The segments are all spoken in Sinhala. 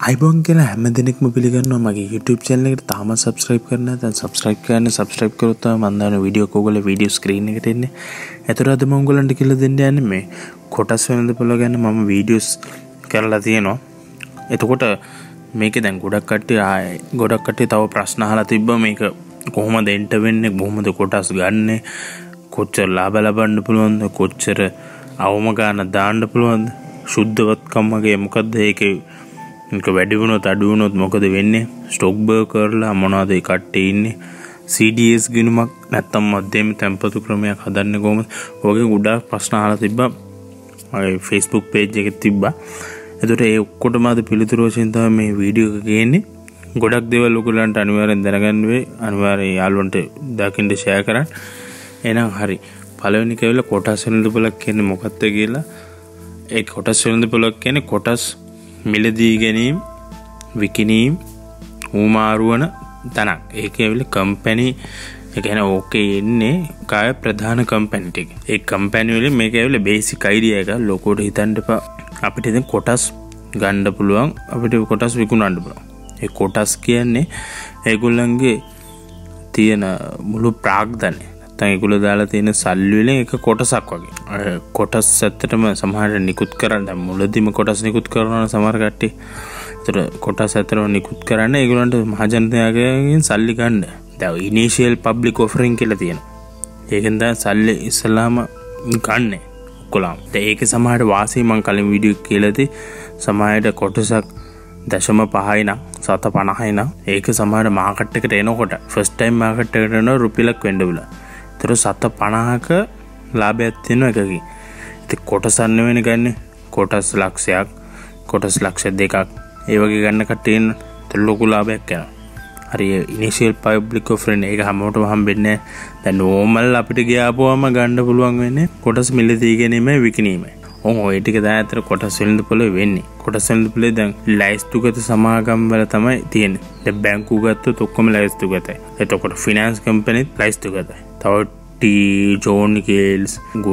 අයිබෝන් කියලා හැම දිනෙකම පිළිගන්නවා මගේ YouTube channel එකට තාම subscribe කරන්න නැත්නම් subscribe කරන්න subscribe කරොත් තමයි මම දාන වීඩියෝ කෝගල වීඩියෝ screen එකට එන්නේ. ඒතර අද මම ඔයගලන්ට කියලා දෙන්න යන්නේ මේ කොටස් වෙනදපොළ ගැන මම වීඩියෝස් කරලා තියෙනවා. එතකොට මේකේ දැන් ගොඩක් කට්ටිය තව ප්‍රශ්න අහලා තිබ්බා මේක කොහොමද එන්ටර් වෙන්නේ කොහොමද කොටස් ගන්නෙ කොච්චර ලාභ ලබන්න පුළුවන්ද කොච්චර අවම ගන්න දාන්න පුළුවන්ද සුද්ධවත්කම් වගේ මොකද්ද ඒකේ ඉන්ක වැඩි වුණොත් අඩු වුණොත් මොකද වෙන්නේ ස්ටොක් බර්කර්ලා මොනවද ඒ කට්ටිය ඉන්නේ CDS ගිණුමක් නැත්තම් මධ්‍යම tempatu ක්‍රමයක් හදන්නේ කොහොමද ඔයගේ ගොඩාක් ප්‍රශ්න අහලා තිබ්බා මගේ Facebook page එකේ තිබ්බා එතකොට ඒ ඔක්කොටම අද පිළිතුරු වශයෙන් තමයි මේ වීඩියෝ එක ගේන්නේ ගොඩක් දේවල් ඔයගොල්ලන්ට අනිවාර්යෙන් දැනගන්න වෙයි අනිවාර්යෙන් යාළුවන්ට දකින්න ෂෙයා කරන්න එහෙනම් හරි පළවෙනි කේවල කොටස් වෙනදපොලක් කියන්නේ මොකක්ද කියලා ඒ කොටස් වෙනදපොලක් කියන්නේ කොටස් මිලදී ගැනීම විකිණීම උමාරුවන තනක් ඒක ඇවිල්ලා කම්පැනි ඒ කියන්නේ ඕකේ ඉන්නේ කාය ප්‍රධාන කම්පැනි ටික ඒ කම්පැනි වලින් මේක ඇවිල්ලා බේසික් අයිඩියා එක ලොකෝට හිතන්න එපා අපිට දැන් කොටස් ගන්න පුළුවන් අපිට කොටස් විකුණන්න පුළුවන් ඒ කොටස් කියන්නේ ඒගොල්ලන්ගේ තියෙන මුළු ප්‍රාග්ධනය නැත්නම් ඒගොල්ලෝ දාලා තියෙන සල්ලි වලින් එක කොටසක් වගේ කොටස් ඇත්තටම සමහරට නිකුත් කරන්න දැන් මුලදීම කොටස් නිකුත් කරනවා සමහර කට්ටිය. ඒතර කොටස් ඇත්තටම නිකුත් කරන්න ඒගොල්ලන්ට මහජනතාවගෙන් සල්ලි ගන්න. දැන් ඉනිෂියල් පබ්ලික් ඔෆරින් කියලා තියෙනවා. ඒකෙන් දැන් සල්ලි ඉස්සලාම ගන්න ඔක්කොලම. දැන් ඒකේ සමහරට වාසිය මම කලින් වීඩියෝ කියලාදී සමහරට කොටසක් 0.5යි නම් 7.50යි නම් ඒක සමහර මාකට් එකට එනකොට ෆස්ට් ටයිම් මාකට් එකට එන රුපියලක් වෙන්න බුණා. ඒතර 7.50ක ලාභයක් තියෙනවා එකකින්. ඉතින් කොටස් අන්න ගන්න කොටස් ලක්ෂයක් කොටස් ලක්ෂ දෙකක් ඒ වගේ ගන්න කට්ටිය ඉන්න ලොකු ලාභයක් යනවා. හරි ඉනිෂියල් පබ්ලික් ඔෆරින් එක හැමෝටම හම්බෙන්නේ නැහැ. දැන් නෝමල් අපිට ගියාපුවම ගන්න පුළුවන් වෙන්නේ කොටස් මිලදී ගැනීමයි විකිණීමයි. ඔය ටික දැන් අතර කොටස් වෙනදපොළේ වෙන්නේ. කොටස් වෙනදපොළේ දැන් ලයිස්තුගත සමාගම් වල තමයි තියෙන්නේ. දැන් බැංකුව ගත්තොත් ඔක්කොම ලයිස්තුගතයි. එතකොට ෆිනෑන්ස් කම්පැනිත් ලයිස්තුගතයි. තව ජෝන් කේල්ස්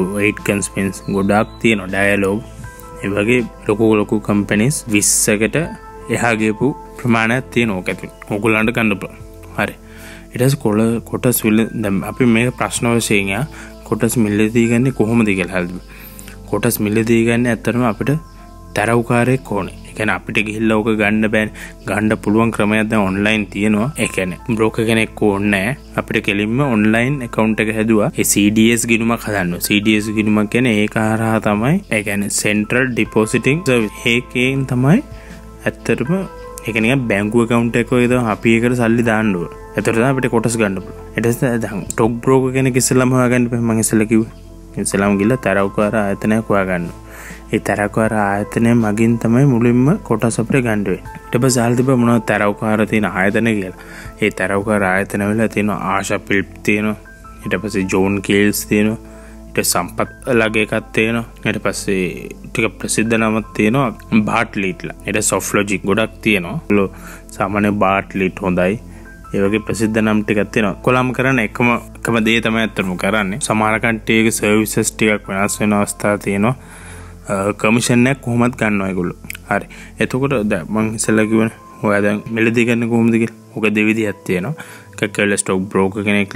8 කන්ස්පෙන්ස් ගොඩක් තියෙනවා ඩයලොග් ඒ වගේ ලොකු කම්පැනිස් 20කට එහා ගියපු ප්‍රමාණයක් තියෙනවා ඔක ඇතුළේ. ඕගොල්ලන්ට ගන්න පුළුවන්. හරි. ඊට පස්සේ කොටස් විල දැන් අපි මේක ප්‍රශ්න වශයෙන් කොටස් මිලදී ගන්නේ කොහොමද කියලා හරිද? කොටස් මිලදී ගන්න ඇත්තටම අපිට තරවුකාරයෙක් ඕනේ. ඒ කියන්නේ අපිට ගිහිල්ලා ඕක ගන්න බෑනේ. ගන්න පුළුවන් ක්‍රමයක් දැන් ඔන්ලයින් තියෙනවා. ඒ කියන්නේ බ්‍රෝකර් කෙනෙක් ඕනේ නැහැ. අපිට කෙලින්ම ඔන්ලයින් account එක හැදුවා. ඒ CDS ගිණුමක් හදන්න. CDS ගිණුමක් කියන්නේ ඒක හරහා තමයි ඒ කියන්නේ Central Depositing Service. ඒකෙන් තමයි ඇත්තටම ඒක නිකන් බැංකු account එකක වගේ තමයි අපි ඒකට සල්ලි දාන්න ඕන. ඒතර තමයි අපිට කොටස් ගන්න පුළුවන්. ඊට පස්සේ දැන් ටොක් බ්‍රෝකර් කෙනෙක් ඉස්සෙල්ලාම හොයාගන්න බෑ මම ඉස්සෙල්ලා කිව්වා. ඉස්සෙල්ලාම ගිහලා තරවුකාර ආයතනයක් හොයාගන්න. ඒ තරවුකාර ආයතනය මගින් තමයි මුලින්ම කොටස් අපිට ගන්න වෙන්නේ. ඊට පස්සේ ආල් තිබ්බ මොනවද තරවුකාර තියෙන ආයතන කියලා. ඒ තරවුකාර ආයතන වල තියෙන ආශා පිල්ප් තියෙනවා. ඊට පස්සේ ජෝන් කේල්ස් තියෙනවා. ඊට සම්පත් ලගේ එකක් තියෙනවා. ඊට පස්සේ ටික ප්‍රසිද්ධ නමක් තියෙනවා බාට්ලිට්ලා. ඊට සොෆ්ට්ලොජික් ගොඩක් තියෙනවා. සාමාන්‍ය බාට්ලිට් හොඳයි. ඒ වගේ ප්‍රසිද්ධ නම් ටිකක් තියෙනවා. කොලම් කරන එකම දේ තමයි අත්‍තරම කරන්නේ. සමහර කන්ට්‍රියගේ සර්විසස් ටිකක් වෙනස් වෙන අවස්ථා තියෙනවා. කමිෂන් එක කොහොමද ගන්නවා ඒගොල්ලෝ. හරි. එතකොට දැන් මම ඉස්සෙල්ලා කිව්වනේ ඔයා දැන් මිලදී ගන්න කොහොමද කියලා. ඔක දෙවිදිහක් තියෙනවා. එකක් කියලා ස්ටොක් බ්‍රෝකර් කෙනෙක්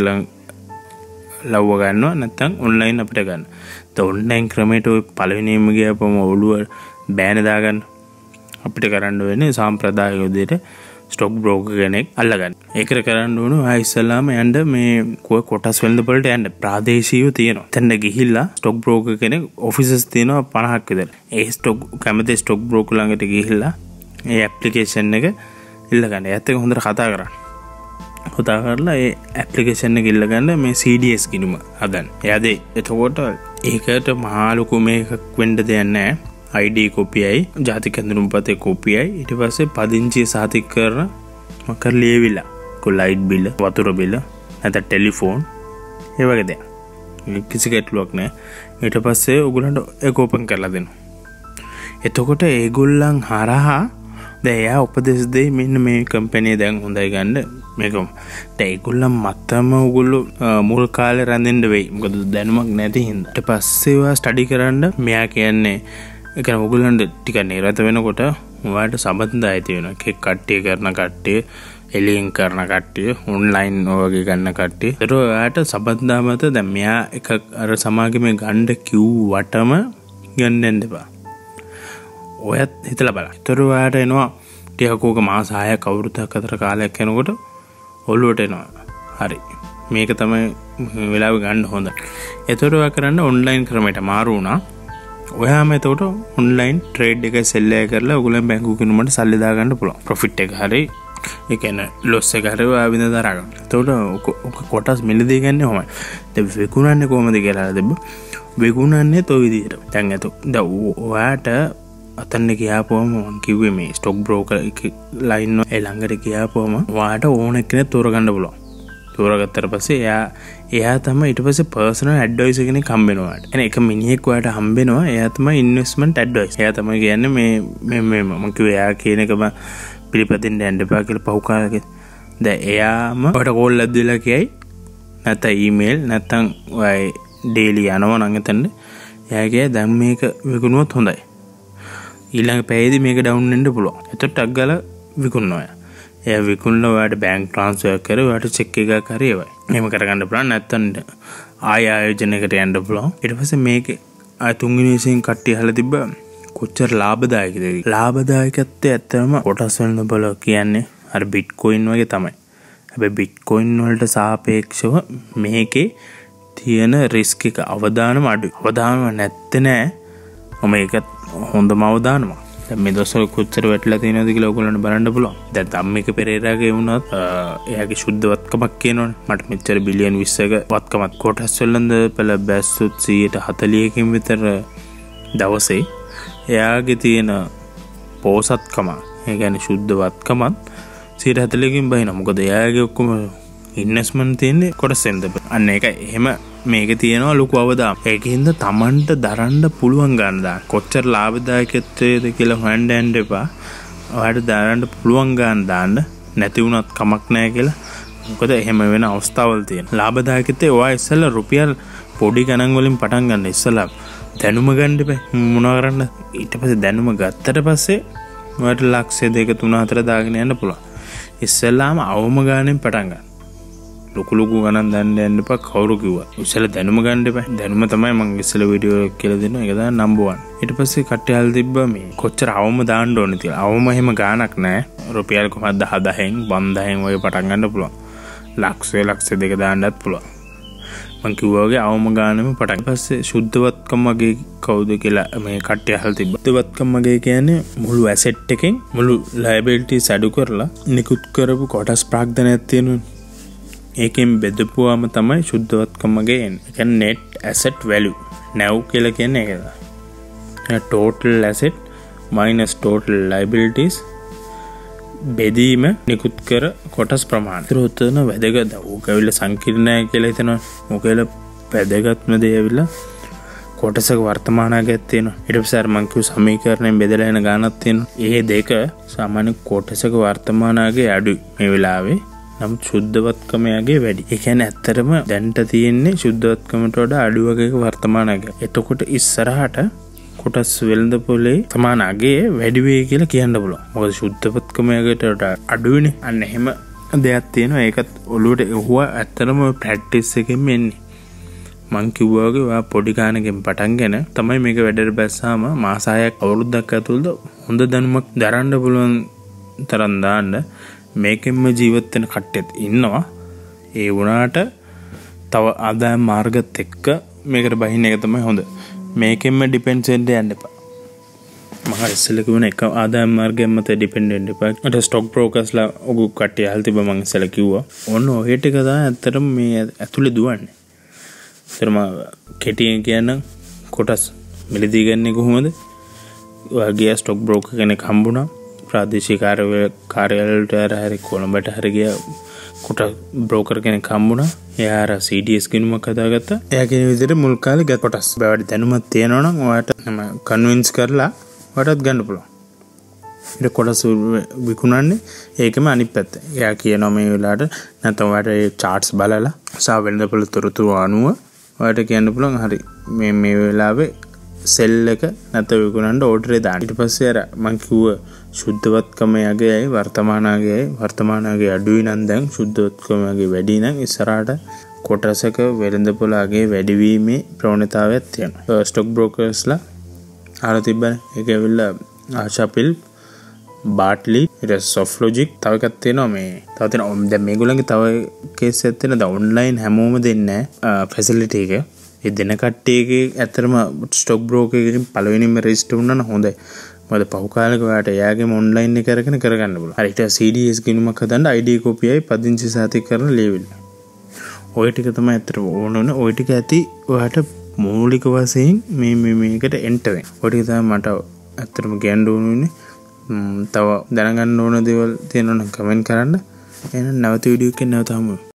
ලව්ව ගන්නවා නැත්නම් ඔන්ලයින් අපිට ගන්න. දැන් ඔන්ලයින් ක්‍රමයට ඔය පළවෙනිම ගියපම ඔළුව බෑන දාගන්න. අපිට කරන්න වෙන්නේ සාම්ප්‍රදායික විදිහට ස්ටොක් බ්‍රෝකර් කෙනෙක් අල්ලගන්න. ඒකට කරන්න ඕන ආ ඉස්සල්ලාම යන්න මේ කොටස් වෙනදපොළට යන්න ප්‍රාදේශීයව තියෙනවා. එතන ගිහිල්ලා ස්ටොක් බ්‍රෝකර් කෙනෙක් ඔෆිසස් තියෙනවා 50ක් විතර. ඒ ස්ටොක් කැමති ස්ටොක් බ්‍රෝකර් ළඟට ගිහිල්ලා ඒ ඇප්ලිකේෂන් එක ඉල්ලගන්න. ඒත් එක හොඳට කතා කරන්න. කතා කරලා ඒ ඇප්ලිකේෂන් එක ඉල්ලගන්න මේ CDS ගිණුම හදන්න. එයාද එතකොට ඒකට මහා ලොකු මේකක් වෙන්න දෙයක් නැහැ. ID කොපියයි ජාතික ඇඳුම්පතේ කොපියයි ඊට පස්සේ පදිංචිය සහතික කරන මොකක් ලියවිලා ලයිට් බිල වතුර බිල නැත්නම් ටෙලිෆෝන් ඒ වගේ දේ. කිසි ගැටලුවක් නැහැ. ඊට පස්සේ ඔයගොල්ලන්ට ඒක ඕපන් කරලා දෙනවා. එතකොට ඒගොල්ලන් හරහා දැන් එයා උපදෙස් දෙයි මෙන්න මේ කම්පැනි දැන් හොඳයි ගන්න මේක. දැන් ඒගොල්ලන් මත්තම ඔයගොල්ලෝ මුල් කාලේ රැඳෙන්න වෙයි. මොකද දැනුමක් නැති හින්දා. ඊට පස්සේ ඔයා ස්ටඩි කරන්න මෙයා කියන්නේ ඒ කියන්නේ ඔයගොල්ලන්ට ටිකක් නිරත වෙනකොට ඔයාට සම්බන්ධයි තියෙනවා. කෙක් කට්ටිය කරන කට්ටිය, එලියෙන් කරන කට්ටිය, ඔන්ලයින් වගේ ගන්න කට්ටිය. ඒතර ඔයාට සම්බන්ධා මත දැන් මෙයා එක අර සමාගමේ ගන්න කිව්වටම ගන්න එපා. ඔයත් හිතලා බලන්න. ඒතර ඔයාට එනවා ටිකක් ඕක මාස 6ක් අවුරුද්දක් අතර කාලයක් යනකොට ඔළුවට එනවා. හරි. මේක තමයි වෙලාව ගන්න හොඳ. ඒතර ඔයා කරන්න ඔන්ලයින් ක්‍රමයට මාරු වුණා. ඔයාම එතකොට ඔන්ලයින් ට්‍රේඩ් එක සෙල් එක කරලා ඔයගොල්ලන් බැංකුව කිනුමට සල්ලි දා ගන්න පුළුවන්. ප්‍රොෆිට් එක හරි ඒ කියන්නේ ලොස් එක හරි ඔයා විඳ දරා ගන්න. එතකොට ඔක කොටස් මිලදී ගන්න ඕමයි. දැන් විකුණන්නේ කොහමද කියලා දෙබ්බ. විකුණන්නේ toy විදියට. දැන් ඔයාට අතන්න ගියාපුවම මම කිව්වේ මේ ස්ටොක් බ්‍රෝකර් එක ලයින් එක ළඟට ගියාපුවම ඔයාට ඕන කෙනෙක් තෝරගන්න පුළුවන්. තෝරගත්තට පස්සේ එයා තමයි ඊට පස්සේ පර්සනල් ඇඩ්වයිසර් කෙනෙක් හම්බෙනවා. එන එක මිනිහෙක් ඔයාට හම්බෙනවා. එයා තමයි ඉන්වෙස්ට්මන්ට් ඇඩ්වයිසර්. එයා තමයි කියන්නේ මේ මම කිව්වේ එයා කියන එකම පිළිපදින්න යන්න එපා කියලා පහුකාරකේ. දැන් එයාම ඔයාට කෝල් එකක් දීලා කියයි. නැත්නම් ඊමේල් නැත්නම් ඔයයි ඩේලි යනවා නම් එතන එයා කියයි දැන් මේක විකුණුවොත් හොඳයි. ඊළඟ පැයේදී මේක ඩවුන් වෙන්න පුළුවන්. එතකොට ටක් ගාලා විකුණනවා. එයා විකුණලා ඔයාට බැංක් ට්‍රාන්ස්ෆර් කරලා ඔයාට චෙක් එකක් හරි එවයි. එහෙම කරගන්න පුළුවන්. නැත්නම් ආයෝජනයකට යන්න පුළුවන්. ඊට පස්සේ මේකේ තුන්වෙනි විශ්ෙන් කට්ටිය අහලා තිබ්බ කොච්චර ලාභදායකද කියලා. ලාභදායකත්වය ඇත්තම කොටස් වලින් බල කියන්නේ අර බිට්කොයින් වගේ තමයි. හැබැයි බිට්කොයින් වලට සාපේක්ෂව මේකේ තියෙන රිස්ක් එක අවදානම අඩුයි. අවදානම නැත්තේ නෑ. මම ඒකත් හොඳම අවදානමක්. දැන් මේ දවස්වල කොච්චර වැටලා තියෙනවද කියලා ඔයගොල්ලන්ට බලන්න පුළුවන්. දැන් ධම්මික පෙරේරාගේ වුණත් එයාගේ ශුද්ධවත්කමක් කියනවනේ. මට මෙච්චර බිලියන් 20ක වත්කමක් කොටස් වලින්ද පළ බැස්සුත් 140කින් විතර දවසේ එයාගේ තියෙන පෝසත්කම, ඒ කියන්නේ ශුද්ධවත්කමත් 140කින් බහිනවා. මොකද එයාගේ ඔක්කොම ඉන්වෙස්ට්මන්ට් තියෙන්නේ කොටසෙන්ද. අන්න ඒකයි. එහෙම මේක තියෙනවා ලොකු අවදානමක්. ඒකින්ද Tamanට දරන්න පුළුවන් ගන්න දාන්න. කොච්චර ලාභදායකත්වයේද කියලා හොයන්න යන්න එපා. ඔයාලට දරන්න පුළුවන් ගන්න දාන්න. නැති වුණත් කමක් නැහැ කියලා. මොකද එහෙම වෙන අවස්ථාවල් තියෙනවා. ලාභදායකත්වයේ ඔයා ඉස්සෙල්ලා රුපියල් පොඩි ගණන් වලින් පටන් ගන්න. ඉස්සෙල්ලා දැනුම ගන්න එපා. මොනවා කරන්න. ඊට පස්සේ දැනුම ගත්තට පස්සේ ඔයාලට ලක්ෂ 2 3 4 දාගෙන යන්න පුළුවන්. ඉස්සෙල්ලාම අවම ගානෙන් පටන් ගන්න. ලොකු ගණන් දාන්න යන්න එපා කවුරු කිව්වා. ඉස්සෙල්ලා දැනුම ගන්න එපා. දැනුම තමයි මම ඉස්සෙල්ලා වීඩියෝ එක කියලා දෙනවා. ඒක තමයි නම්බර් 1. ඊට පස්සේ කට්ටිය අහලා තිබ්බා මේ කොච්චර අවම දාන්න ඕනේ කියලා. අවම එහෙම ගාණක් නැහැ. රුපියල් කොහමද 10,000න් 5000න් වගේ පටන් ගන්න පුළුවන්. ලක්ෂ 2 දාන්නත් පුළුවන්. මම කිව්වා වගේ අවම ගානෙම පටන්. ඊපස්සේ ශුද්ධවත්කම වගේ කවුද කියලා මේ කට්ටිය අහලා තිබ්බා. ශුද්ධවත්කම වගේ කියන්නේ මුළු ඇසෙට් එකෙන් මුළු ලයබිලිටිස් අඩු කරලා නිකුත් කරපු කොටස් ප්‍රාග්ධනයක් තියෙනවා. ඒකෙන් බෙදපුවාම තමයි ශුද්ධවත්කමගේ එන්නේ. ඒ කියන්නේ net asset value. NAV කියලා කියන්නේ ඒක. total asset minus total liabilities බෙදීම නිකුත් කර කොටස් ප්‍රමාණය. ඒතර උතන වැදගත්. ඕකවිල සංකීර්ණයි කියලා හිතනවා. ඕකවිල වැදගත්ම දේ ඇවිල්ලා කොටසක වර්තමානයක් තියෙනවා. ඊට පස්සේ අර මං කිව්ව සමීකරණයෙන් බෙදලා එන ගානක් තියෙනවා. ඒ දෙක සාමාන්‍ය කොටසක වර්තමානයේ අඩුයි මේ වෙලාවේ. නමුත් ශුද්ධවත්කමයගේ වැඩි. ඒ කියන්නේ ඇත්තටම දැන්ට තියෙන්නේ ශුද්ධවත්කමට වඩා අඩු වගේ වර්තමානයක්. එතකොට ඉස්සරහට කොටස් වෙළඳ පොලේ සමානගේ වැඩි වෙයි කියලා කියන්න පුළුවන්. මොකද ශුද්ධවත්කමයකට වඩා අඩුයිනේ. අන්න එහෙම දෙයක් තියෙනවා. ඒකත් ඔළුවට එහුවා ඇත්තටම ප්‍රැක්ටිස් එකෙන් එන්නේ. මං කිව්වා වගේ ඔයා පොඩි ගානකින් පටන්ගෙන තමයි මේක වැඩට බැස්සාම මාස 6ක් අවුරුද්දක් ඇතුළත හොඳ දැනුමක් දරන්න පුළුවන් තරම් දාන්න මේකෙන්ම ජීවත් වෙන කට්ටියත් ඉන්නවා. ඒ වුණාට තව ආදායම් මාර්ගත් එක්ක මේකට බහින්න එක තමයි හොඳ. මේකෙන්ම ඩිපෙන්ඩ් වෙන්න යන්න එපා. මම ඉස්සෙල්ලා කිව්වන එක ආදායම් මාර්ගයෙන් මත ඩිපෙන්ඩ් වෙන්න එපා. අර ස්ටොක් බ්‍රෝකර්ස්ලා ඔගු කට්ටිය අහලා තිබ්බ මම ඉස්සෙල්ලා කිව්වා. ඔන්න ඔය ටික තමයි ඇත්තටම මේ ඇතුලේ දුවන්නේ. ඒතරම කෙටියෙන් කියන්න කොටස් මිලදී ගන්නේ කොහොමද? ඔයගේ ස්ටොක් බ්‍රෝකර් කෙනෙක් හම්බුණා. ප්‍රාදේශීය කාර්යාලවලට හරි කොළඹට හරි ගියා. කොට බ්‍රෝකර් කෙනෙක් හම්බුණා. එයා අර CDS ගිණුමක් හදාගත්තා. එයා කියන විදිහට මුල් කාලේ ගත් කොටස් බවට දැනුමක් තියෙනවා නම් ඔයාට කන්වින්ස් කරලා ඔයාටත් ගන්න පුළුවන්. ඊට කොටස් විකුණන්නේ ඒකම අනිත් පැත්ත. එයා කියනවා මේ වෙලාවට නැත්නම් ඔයාට ඒ charts බලලා සා වෙළඳපොළ තොරතුරු අනුව ඔයාට කියන්න පුළුවන් හරි මේ වෙලාවේ සෙල් එක නැත්නම් විකුණන්න ඕඩර් එක දාන්න. ඊට පස්සේ අර මම කිව්ව ශුද්ධවත්කමගේ වර්තමානගේ අඩුයි නම් දැන් ශුද්ධවත්කමගේ වැඩි නම් ඉස්සරහට කොටසක වෙළඳපොළගේ වැඩිවීමේ ප්‍රවණතාවයක් තියෙනවා. ස්ටොක් බ්‍රෝකර්ස්ලා අහලා තිබ්බනේ. ඒක ඇවිල්ලා ආශාපිල් බාට්ලි ඊට සොෆ්ට්ලොජික් තව එකක් තියෙනවා මේ. තව තියෙනවා දැන් මේගොල්ලන්ගේ තව කේස් එකක් තියෙනවා. දැන් ඔන්ලයින් හැමෝම දෙන්නේ ෆැසිලිටි එක. ඒ දෙන කට්ටියගේ ඇත්තටම ස්ටොක් බ්‍රෝකර් එකකින් පළවෙනිම රෙජිස්ටර් වුණා නම් හොඳයි. මොකද පහු කාලෙක ඔයාලට එයාගේම ඔන්ලයින් එක කරගෙන කරගන්න පුළුවන්. හරි ඊට CDS ගිණුමක් හදන්න ID කොපියයි පදිංචි සාතිකරණ ලියවිල්ල. ඔය ටික තමයි ඇත්තට ඕන. ඔය ටික ඇති ඔයාලට මූලික වශයෙන් මේකට එන්ටර් වෙන්න. ඔය ටික තමයි මට ඇත්තටම කියන්න ඕනේ. තව දැනගන්න ඕන දේවල් තියෙනවා නම් කමෙන්ට් කරන්න. එහෙනම් නැවත වීඩියෝ එකකින් නැවත හමු.